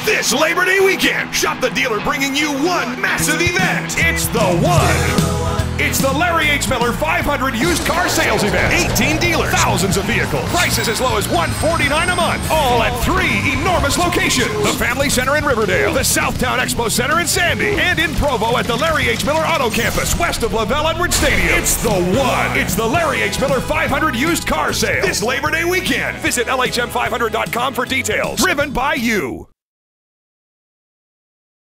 this Labor Day weekend. Shop the dealer bringing you one massive event. It's the one. It's the Larry H. Miller 500 used car sales event. 18 dealers, thousands of vehicles, prices as low as $149 a month. All at 3 enormous locations. The Family Center in Riverdale, the Southtown Expo Center in Sandy, and in Provo at the Larry H. Miller Auto Campus, west of LaVelle Edwards Stadium. It's the one. It's the Larry H. Miller 500 used car sale. This Labor Day weekend. Visit LHM500.com for details. Driven by you.